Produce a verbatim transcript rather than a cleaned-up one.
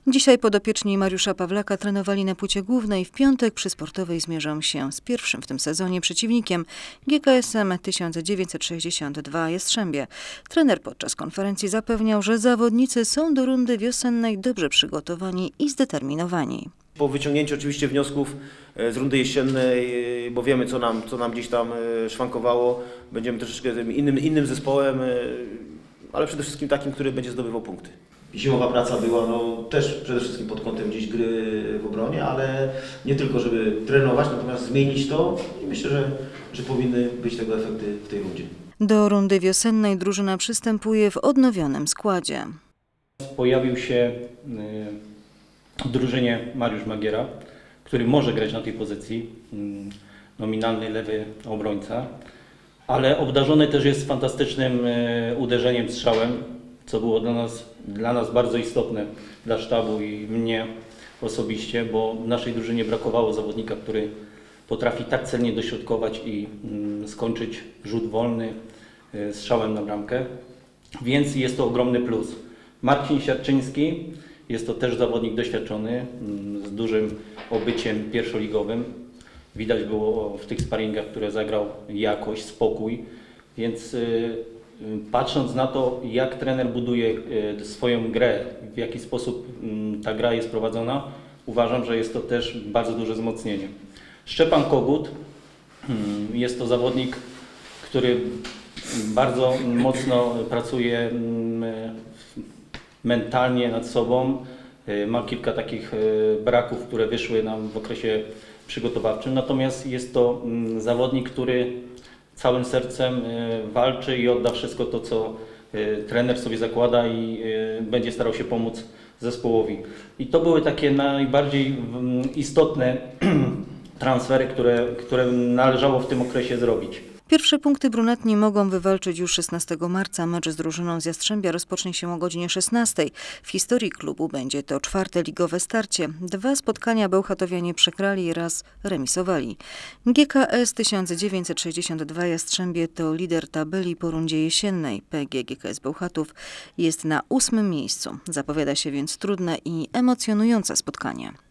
Dzisiaj podopieczni Mariusza Pawlaka trenowali na płycie głównej. W piątek przy Sportowej zmierzą się z pierwszym w tym sezonie przeciwnikiem G K S-em tysiąc dziewięćset sześćdziesiąt dwa Jastrzębie. Trener podczas konferencji zapewniał, że zawodnicy są do rundy wiosennej dobrze przygotowani i zdeterminowani. Po wyciągnięciu oczywiście wniosków z rundy jesiennej, bo wiemy co nam, co nam gdzieś tam szwankowało, będziemy troszeczkę innym, innym zespołem, ale przede wszystkim takim, który będzie zdobywał punkty. Zimowa praca była no, też przede wszystkim pod kątem gdzieś gry w obronie, ale nie tylko, żeby trenować, natomiast zmienić to i myślę, że, że powinny być tego efekty w tej rundzie. Do rundy wiosennej drużyna przystępuje w odnowionym składzie. Pojawił się w drużynie Mariusz Magiera, który może grać na tej pozycji, nominalny lewy obrońca, ale obdarzony też jest fantastycznym uderzeniem, strzałem, co było dla nas, dla nas bardzo istotne, dla sztabu i mnie osobiście, bo w naszej drużynie brakowało zawodnika, który potrafi tak celnie dośrodkować i skończyć rzut wolny strzałem na bramkę, więc jest to ogromny plus. Marcin Siarczyński jest to też zawodnik doświadczony, z dużym obyciem pierwszoligowym. Widać było w tych sparingach, które zagrał, jakość, spokój, więc patrząc na to, jak trener buduje swoją grę, w jaki sposób ta gra jest prowadzona, uważam, że jest to też bardzo duże wzmocnienie. Szczepan Kogut jest to zawodnik, który bardzo mocno pracuje mentalnie nad sobą. Ma kilka takich braków, które wyszły nam w okresie przygotowawczym, natomiast jest to zawodnik, który całym sercem walczy i odda wszystko to, co trener sobie zakłada i będzie starał się pomóc zespołowi. I to były takie najbardziej istotne transfery, które, które należało w tym okresie zrobić. Pierwsze punkty brunatni mogą wywalczyć już szesnastego marca. Mecz z drużyną z Jastrzębia rozpocznie się o godzinie szesnastej. W historii klubu będzie to czwarte ligowe starcie. Dwa spotkania bełchatowianie przegrali i raz remisowali. G K S tysiąc dziewięćset sześćdziesiąt dwa Jastrzębie to lider tabeli po rundzie jesiennej. P G G K S Bełchatów jest na ósmym miejscu. Zapowiada się więc trudne i emocjonujące spotkanie.